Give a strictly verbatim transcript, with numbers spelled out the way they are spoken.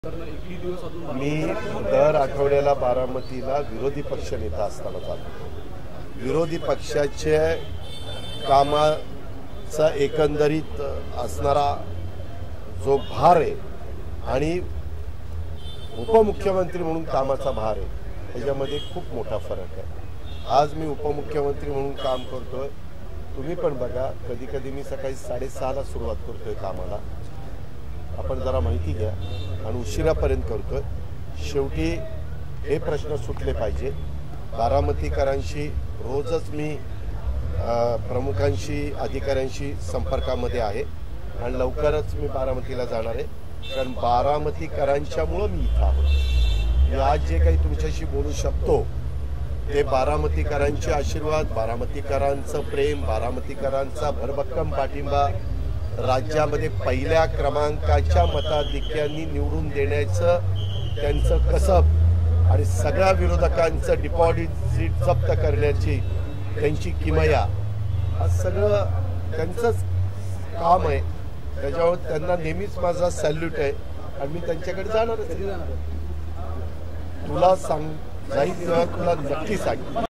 मी दर आठवड्याला बारामतीला विरोधी पक्ष नेता असताना जातो। विरोधी पक्षाच्या कामाचा एकंदरीत असणारा जो भार आहे आणि उपमुख्यमंत्री म्हणून कामाचा भार आहे त्याच्यामध्ये खूप मोठा फरक आहे। आज मी उपमुख्यमंत्री म्हणून काम करतोय, तुम्ही पण बघा, कधी कधी मी सकाळी साडेसहा ला सुरुवात करतोय कामाला, आपण जरा माहिती घ्या, आणि उशिरापर्यंत करतोय। शेवटी हे प्रश्न सुटले पाहिजे। बारामतीकरांशी रोजच मी प्रमुखांशी अधिकाऱ्यांशी संपर्कामध्ये आहे आणि लवकरच मी बारामतीला जाणार आहे, कारण बारामतीकरांच्यामुळे मी इथं आहोत। मी आज जे काही तुमच्याशी बोलू शकतो ते बारामतीकरांचे आशीर्वाद, बारामतीकरांचं प्रेम, बारामतीकरांचा भरभक्कम पाठिंबा, राज्यामध्ये पहिल्या क्रमांकाच्या मताधिक्यांनी निवडून देण्याचं त्यांचं कसब आणि सगळ्या विरोधकांचं डिपॉझिट जप्त करण्याची त्यांची किमया, हा सगळं त्यांचंच काम आहे। त्याच्यावर त्यांना नेहमीच माझा सॅल्यूट आहे आणि मी त्यांच्याकडे जाणारच। तुला सांग जाईल तेव्हा तुला नक्की सांग।